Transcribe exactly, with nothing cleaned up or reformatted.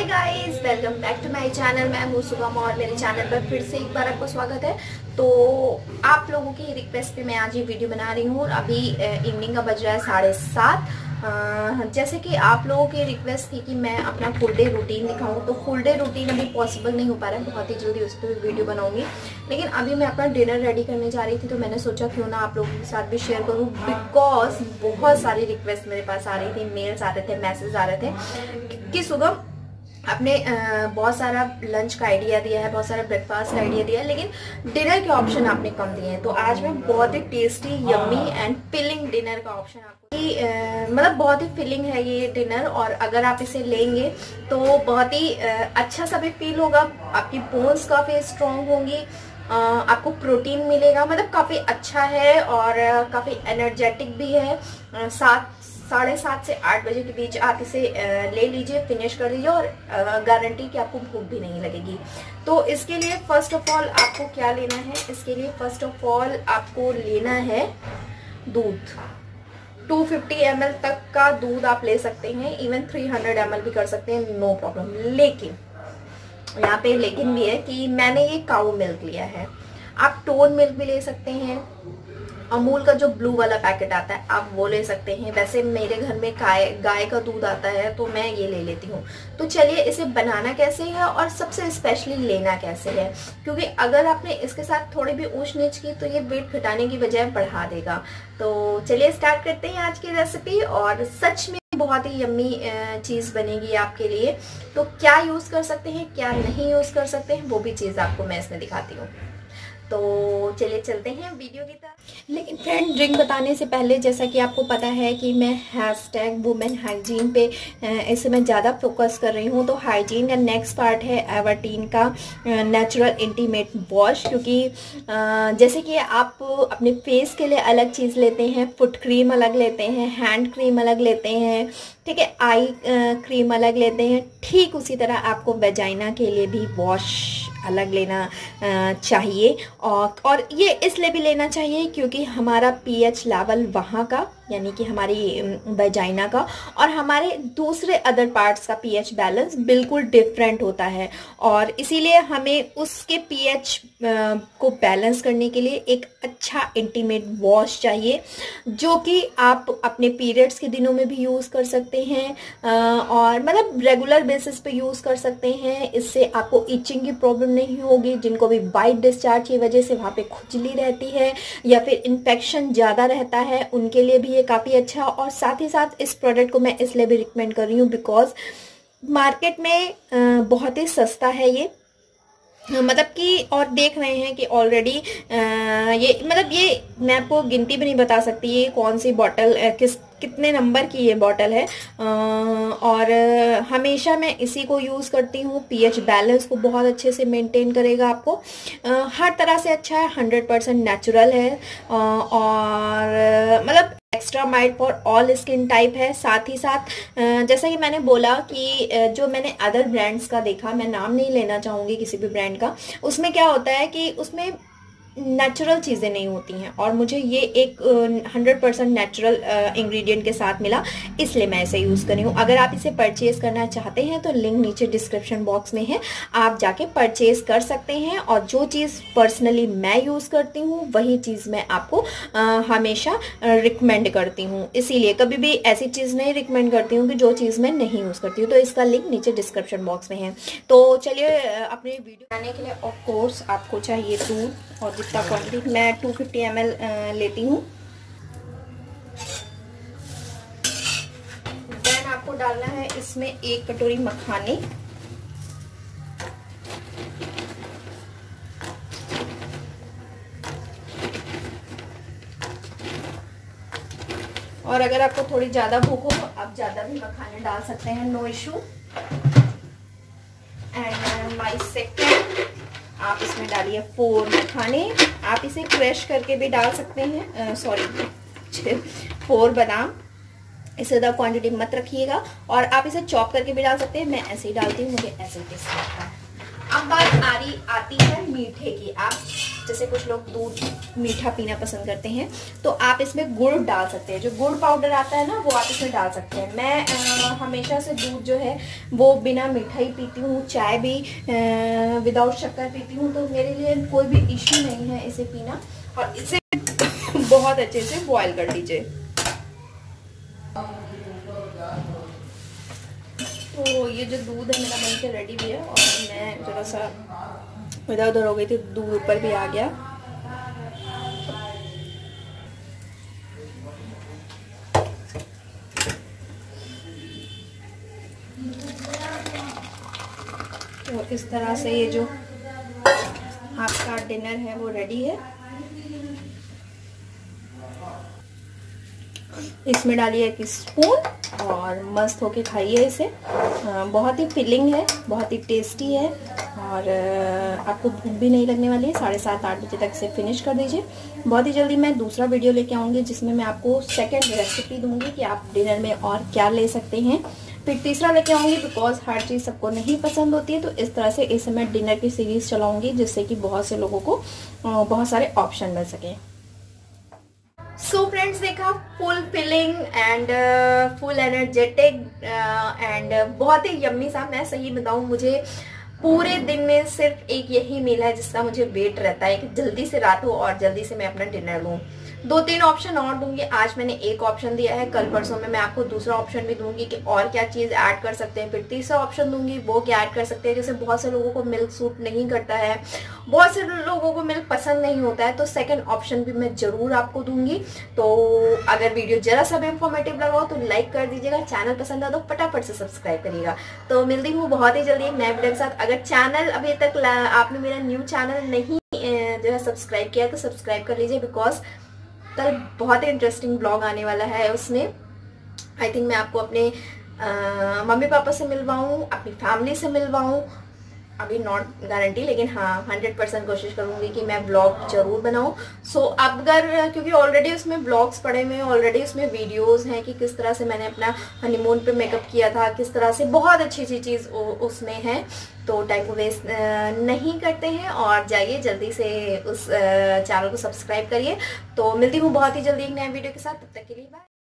Guys, welcome back to my channel. मैं हूँ सुगम और मेरे चैनल पर फिर से एक बार आपको स्वागत है। तो आप लोगों की रिक्वेस्ट पे मैं आज ये वीडियो बना रही हूँ। अभी इवनिंग का बज रहा है साढ़े सात। जैसे कि आप लोगों की रिक्वेस्ट थी कि मैं अपना फुल डे रूटीन दिखाऊँ, तो फुल डे रूटीन अभी पॉसिबल नहीं हो पा रहा है। बहुत ही जल्दी उस पर वीडियो बनाऊंगी, लेकिन अभी मैं अपना डिनर रेडी करने जा रही थी, तो मैंने सोचा क्यों ना आप लोगों के साथ भी शेयर करूँ। बिकॉज बहुत सारी रिक्वेस्ट मेरे पास आ रही थी, मेल्स आ रहे थे, मैसेज आ रहे थे कि सुगम आपने बहुत सारा लंच का आइडिया दिया है, बहुत सारा ब्रेकफास्ट का आइडिया दिया है, लेकिन डिनर के ऑप्शन आपने कम दिए हैं। तो आज मैं बहुत ही tasty, yummy and filling dinner का ऑप्शन आपको मतलब बहुत ही फिलिंग है ये डिनर। और अगर आप इसे लेंगे तो बहुत ही अच्छा सा भी फील होगा, आपकी बोन्स काफ़ी स्ट्रॉन्ग होंगी, आपको प्रोटीन मिलेगा, मतलब काफ़ी अच्छा है और काफ़ी एनर्जेटिक भी है। सात साढ़े सात से आठ बजे के बीच आप इसे ले लीजिए, फिनिश कर लीजिए और गारंटी कि आपको भूख भी नहीं लगेगी। तो इसके लिए फर्स्ट ऑफ ऑल आपको क्या लेना है, इसके लिए फर्स्ट ऑफ ऑल आपको लेना है दूध। दो सौ पचास एम एल तक का दूध आप ले सकते हैं, इवन तीन सौ एम एल भी कर सकते हैं, नो प्रॉब्लम। लेकिन यहाँ पे लेकिन भी है कि मैंने ये काऊ मिल्क लिया है। आप टोन मिल्क भी ले सकते हैं, अमूल का जो ब्लू वाला पैकेट आता है आप वो ले सकते हैं। वैसे मेरे घर में गाय गाय का दूध आता है तो मैं ये ले लेती हूँ। तो चलिए इसे बनाना कैसे है और सबसे स्पेशली लेना कैसे है, क्योंकि अगर आपने इसके साथ थोड़ी भी ऊंच नीच की तो ये वेट घटाने की बजाय बढ़ा देगा। तो चलिए स्टार्ट करते हैं आज की रेसिपी। और सच में बहुत ही यम्मी चीज़ बनेगी आपके लिए। तो क्या यूज़ कर सकते हैं, क्या नहीं यूज़ कर सकते हैं, वो भी चीज़ आपको मैं इसमें दिखाती हूँ। तो चलिए चलते हैं वीडियो की तरफ। लेकिन फ्रेंड, ड्रिंक बताने से पहले, जैसा कि आपको पता है कि मैं हैशटैग वुमेन हाइजीन पे इसे मैं ज़्यादा फोकस कर रही हूँ। तो हाइजीन का नेक्स्ट पार्ट है एवर्टीन का नेचुरल इंटीमेट वॉश। क्योंकि जैसे कि आप अपने फेस के लिए अलग चीज़ लेते हैं, फुट क्रीम अलग लेते हैं, हैंड क्रीम अलग लेते हैं, ठीक है, आई क्रीम अलग लेते हैं, ठीक उसी तरह आपको वेजाइना के लिए भी वॉश अलग लेना चाहिए। और और ये इसलिए भी लेना चाहिए क्योंकि हमारा पीएच लेवल वहाँ का, यानी कि हमारी वेजाइना का और हमारे दूसरे अदर पार्ट्स का पीएच बैलेंस बिल्कुल डिफरेंट होता है। और इसीलिए हमें उसके पीएच को बैलेंस करने के लिए एक अच्छा इंटीमेट वॉश चाहिए, जो कि आप अपने पीरियड्स के दिनों में भी यूज़ कर सकते हैं और मतलब रेगुलर बेसिस पे यूज़ कर सकते हैं। इससे आपको इचिंग की प्रॉब्लम नहीं होगी। जिनको भी वाइट डिस्चार्ज की वजह से वहाँ पे खुजली रहती है या फिर इन्फेक्शन ज़्यादा रहता है, उनके लिए भी ये काफ़ी अच्छा। और साथ ही साथ इस प्रोडक्ट को मैं इसलिए भी रिकमेंड कर रही हूँ बिकॉज मार्केट में बहुत ही सस्ता है ये, मतलब कि और देख रहे हैं कि ऑलरेडी ये मतलब ये मैं आपको गिनती भी नहीं बता सकती ये कौन सी बॉटल किस कितने नंबर की ये बॉटल है। और हमेशा मैं इसी को यूज़ करती हूँ। पीएच बैलेंस को बहुत अच्छे से मेंटेन करेगा आपको, हर तरह से अच्छा है, हंड्रेड परसेंट नेचुरल है और मतलब extra mild for all skin type है। साथ ही साथ जैसा कि मैंने बोला कि जो मैंने अदर ब्रांड्स का देखा, मैं नाम नहीं लेना चाहूँगी किसी भी ब्रांड का, उसमें क्या होता है कि उसमें नेचुरल चीज़ें नहीं होती हैं और मुझे ये एक हंड्रेड परसेंट नेचुरल इंग्रेडिएंट के साथ मिला, इसलिए मैं इसे यूज़ कर रही हूँ। अगर आप इसे परचेज़ करना चाहते हैं तो लिंक नीचे डिस्क्रिप्शन बॉक्स में है, आप जाके परचेज़ कर सकते हैं। और जो चीज़ पर्सनली मैं यूज़ करती हूँ वही चीज़ मैं आपको आ, हमेशा रिकमेंड करती हूँ। इसीलिए कभी भी ऐसी चीज़ नहीं रिकमेंड करती हूँ कि जो चीज़ मैं नहीं यूज़ करती हूँ। तो इसका लिंक नीचे डिस्क्रिप्शन बॉक्स में है। तो चलिए अपने वीडियो बनाने के लिए ऑफ कोर्स आपको चाहिए दूध, और जितना क्वांटिटी मैं दो सौ पचास एम एल लेती हूँ। देन आपको डालना है इसमें एक कटोरी मखाने, और अगर आपको थोड़ी ज़्यादा भूख हो तो आप ज़्यादा भी मखाने डाल सकते हैं, no issue. And my second, आप इसमें डालिए फोर मखाने। आप इसे क्रश करके भी डाल सकते हैं, सॉरी फोर बादाम। इससे ज़्यादा क्वांटिटी मत रखिएगा। और आप इसे चॉप करके भी डाल सकते हैं, मैं ऐसे ही डालती हूँ, मुझे ऐसे टेस्ट लगता है। अब बात आ रही आती है मीठे की। आप जैसे कुछ लोग दूध मीठा पीना पसंद करते हैं तो आप इसमें गुड़ डाल सकते हैं। जो गुड़ पाउडर आता है ना वो आप इसमें डाल सकते हैं। मैं आ, हमेशा से दूध जो है वो बिना मीठा ही पीती हूँ, चाय भी विदाउट शक्कर पीती हूँ, तो मेरे लिए कोई भी इश्यू नहीं है इसे पीना। और इसे बहुत अच्छे से बॉयल कर लीजिए। तो ये जो दूध है मेरा बन के रेडी भी है, और मैं जरा सा इधर उधर हो गई थी, दूध ऊपर भी आ गया। तो इस तरह से ये जो आपका डिनर है वो रेडी है। इसमें डालिए एक स्पून और मस्त होके खाइए इसे। बहुत ही फिलिंग है, बहुत ही टेस्टी है, और आपको भूख भी नहीं लगने वाली है। साढ़े सात आठ बजे तक इसे फिनिश कर दीजिए। बहुत ही जल्दी मैं दूसरा वीडियो लेके आऊँगी जिसमें मैं आपको सेकंड रेसिपी दूंगी कि आप डिनर में और क्या ले सकते हैं। फिर तीसरा लेके आऊँगी, बिकॉज हर चीज़ सबको नहीं पसंद होती है। तो इस तरह से इसे मैं डिनर की सीरीज चलाऊँगी जिससे कि बहुत से लोगों को बहुत सारे ऑप्शन मिल सके। सो फ्रेंड्स, देखा full filling and full energetic and बहुत ही यम्मी सा। मैं सही बताऊं, मुझे पूरे दिन में सिर्फ एक यही मील है जिसका मुझे वेट रहता है कि जल्दी से रात हो और जल्दी से मैं अपना डिनर लूं। दो तीन ऑप्शन और दूंगी। आज मैंने एक ऑप्शन दिया है, कल परसों में मैं आपको दूसरा ऑप्शन भी दूंगी कि और क्या चीज़ ऐड कर सकते हैं। फिर तीसरा ऑप्शन दूंगी, वो क्या ऐड कर सकते हैं। जैसे बहुत से लोगों को मिल्क सूट नहीं करता है, बहुत से लोगों को मिल्क पसंद नहीं होता है, तो सेकंड ऑप्शन भी मैं जरूर आपको दूंगी। तो अगर वीडियो जरा सा भी इंफॉर्मेटिव लगा हो तो लाइक कर दीजिएगा, चैनल पसंद आ तो फटाफट से सब्सक्राइब करिएगा। तो मिलती हूँ बहुत ही जल्दी एक नए वीडियो के साथ। अगर चैनल अभी तक आपने मेरा न्यू चैनल नहीं जो है सब्सक्राइब किया तो सब्सक्राइब कर लीजिए, बिकॉज कल बहुत ही इंटरेस्टिंग ब्लॉग आने वाला है। उसमें आई थिंक मैं आपको अपने आ, मम्मी पापा से मिलवाऊँ, अपनी फैमिली से मिलवाऊँ। अभी नॉट गारंटी, लेकिन हाँ हंड्रेड परसेंट कोशिश करूँगी कि मैं ब्लॉग जरूर बनाऊँ। सो so, अगर क्योंकि ऑलरेडी उसमें ब्लॉग्स पड़े हुए हैं, ऑलरेडी उसमें वीडियोस हैं कि किस तरह से मैंने अपना हनीमून पे मेकअप किया था, किस तरह से बहुत अच्छी अच्छी चीज़ उसमें है। तो टाइम को वेस्ट नहीं करते हैं और जाइए जल्दी से उस चैनल को सब्सक्राइब करिए। तो मिलती हूँ बहुत ही जल्दी एक नए वीडियो के साथ, तब तक के लिए बाय।